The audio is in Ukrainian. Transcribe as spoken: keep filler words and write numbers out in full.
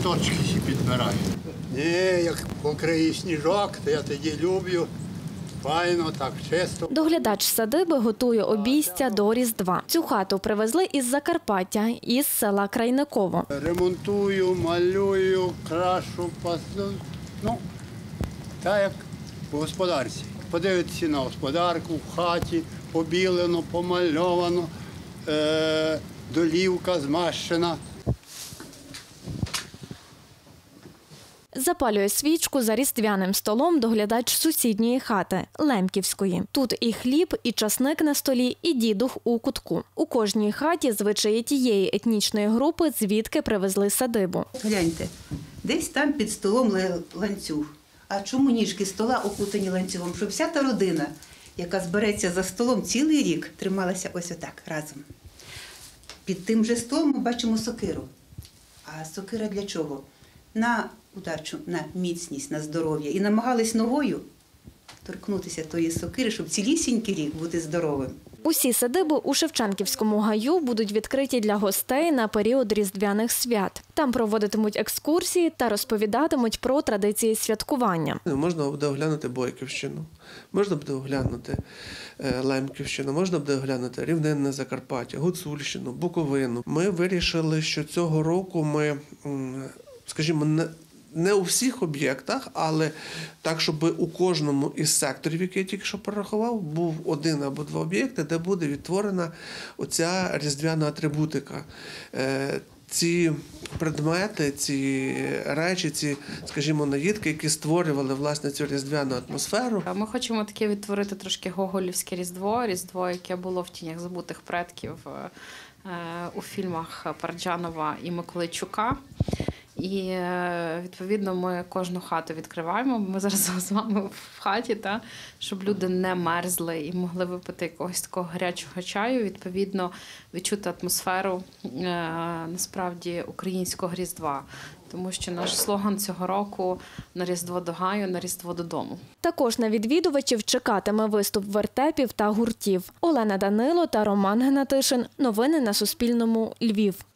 цвіточки ще підбираю. Ні, як покриє сніжок, то я тоді люблю. Файно, так, чисто. Доглядач садиби готує обійстя до Різдва. Цю хату привезли із Закарпаття, із села Крайниково. Ремонтую, малюю, крашу, пасу. Ну, так як в господарці. Подивитися на господарку, в хаті, побілено, помальовано, е- долівка змащена. Запалює свічку за різдвяним столом доглядач сусідньої хати – Лемківської. Тут і хліб, і часник на столі, і дідух у кутку. У кожній хаті звичаї тієї етнічної групи, звідки привезли садибу. Гляньте, десь там під столом ланцюг. А чому ніжки стола окутані ланцюгом? Щоб вся та родина, яка збереться за столом цілий рік, трималася ось отак разом. Під тим же столом ми бачимо сокиру. А сокира для чого? На удачу, на міцність, на здоров'я. І намагались ногою торкнутися тої сокири, щоб цілісінький рік бути здоровим. Усі садиби у Шевченківському гаю будуть відкриті для гостей на період різдвяних свят. Там проводитимуть екскурсії та розповідатимуть про традиції святкування. Можна буде оглянути Бойківщину, можна буде оглянути Лемківщину, можна буде оглянути Рівненне Закарпаття, Гуцульщину, Буковину. Ми вирішили, що цього року ми, скажімо, не Не у всіх об'єктах, але так, щоб у кожному із секторів, які я тільки що порахував, був один або два об'єкти, де буде відтворена оця різдвяна атрибутика. Ці предмети, ці речі, ці, скажімо, наїдки, які створювали, власне, цю різдвяну атмосферу. Ми хочемо таке відтворити трошки гоголівське різдво, різдво, яке було в «Тінях забутих предків» у фільмах Парджанова і Миколайчука. І, відповідно, ми кожну хату відкриваємо. Ми зараз з вами в хаті, та, щоб люди не мерзли і могли випити якогось такого гарячого чаю. Відповідно, відчути атмосферу, насправді, українського Різдва. Тому що наш слоган цього року «На Різдво до гаю, на Різдво додому». Також на відвідувачів чекатиме виступ вертепів та гуртів. Олена Данило та Роман Гнатишин. Новини на Суспільному. Львів.